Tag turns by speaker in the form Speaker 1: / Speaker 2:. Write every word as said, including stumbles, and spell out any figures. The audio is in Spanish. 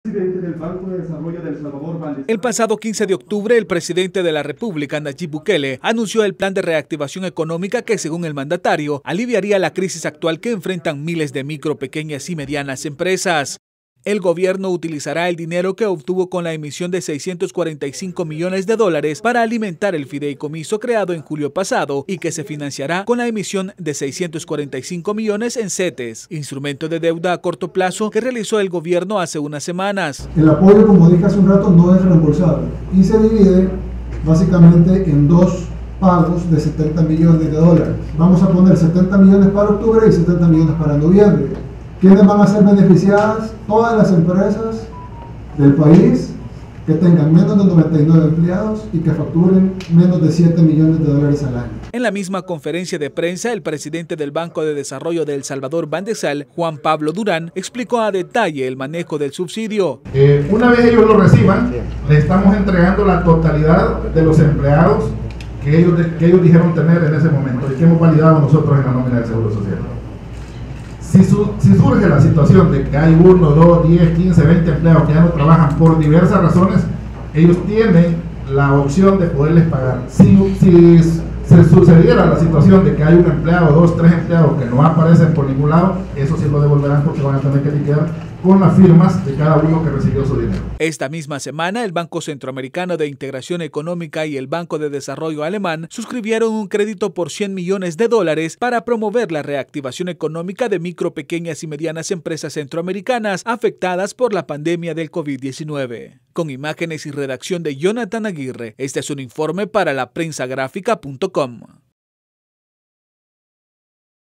Speaker 1: Del Banco de Desarrollo del Salvador, Bandesal.
Speaker 2: El pasado quince de octubre, el presidente de la República, Nayib Bukele, anunció el plan de reactivación económica que, según el mandatario, aliviaría la crisis actual que enfrentan miles de micro, pequeñas y medianas empresas. El gobierno utilizará el dinero que obtuvo con la emisión de seiscientos cuarenta y cinco millones de dólares para alimentar el fideicomiso creado en julio pasado y que se financiará con la emisión de seiscientos cuarenta y cinco millones en CETES, instrumento de deuda a corto plazo que realizó el gobierno hace unas semanas.
Speaker 3: El apoyo, como dije hace un rato, no es reembolsable y se divide básicamente en dos pagos de setenta millones de dólares. Vamos a poner setenta millones para octubre y setenta millones para noviembre. ¿Quiénes van a ser beneficiadas? Todas las empresas del país que tengan menos de noventa y nueve empleados y que facturen menos de siete millones de dólares al año.
Speaker 2: En la misma conferencia de prensa, el presidente del Banco de Desarrollo de El Salvador, Bandesal, Juan Pablo Durán, explicó a detalle el manejo del subsidio.
Speaker 4: Eh, una vez ellos lo reciban, le estamos entregando la totalidad de los empleados que ellos, que ellos dijeron tener en ese momento y que hemos validado nosotros en la nómina del Seguro Social. Si, su, si surge la situación de que hay uno, dos, diez, quince, veinte empleados que ya no trabajan por diversas razones, ellos tienen la opción de poderles pagar. Si, si se sucediera la situación de que hay un empleado, dos, tres empleados que no aparecen por ningún lado, eso sí lo devolverán porque van a tener que liquidar con las firmas de cada uno que recibió su dinero.
Speaker 2: Esta misma semana, el Banco Centroamericano de Integración Económica y el Banco de Desarrollo Alemán suscribieron un crédito por cien millones de dólares para promover la reactivación económica de micro, pequeñas y medianas empresas centroamericanas afectadas por la pandemia del COVID diecinueve. Con imágenes y redacción de Jonathan Aguirre, este es un informe para la prensa gráfica punto com.